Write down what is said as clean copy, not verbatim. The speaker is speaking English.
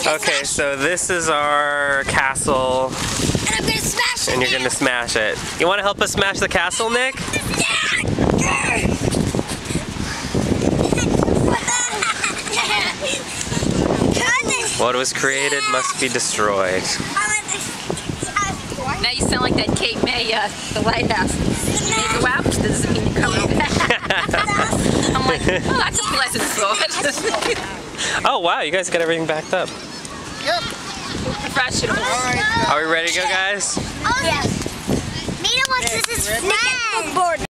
Okay, so this is our castle, And I'm gonna smash it. and you're gonna smash it. You want to help us smash the castle, Nick? What was created must be destroyed. Now you sound like that Kate May, the lighthouse. You may go out, but that doesn't mean you're coming back. I'm like, oh, that's a pleasant thought. Oh wow, you guys got everything backed up. Yep. Professional. Are we ready to go, guys? Oh yes. Nina wants this is board.